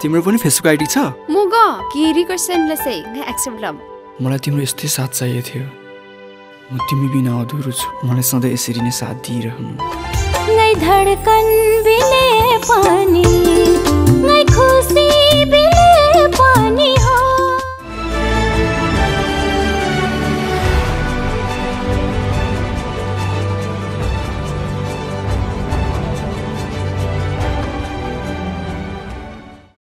तिम्रो पनि Facebook ID छ? मुग कि रिक्वेस्टले चाहिँ नgai एक्सेप्ट lam. मलाई तिम्रो यस्तै साथ चाहिएको थियो. म तिमी बिना अधुरो छु. मलाई सधैँ यसरी नै साथ दिइरहनु. ngai धडकन बिने पानी ngai खुसी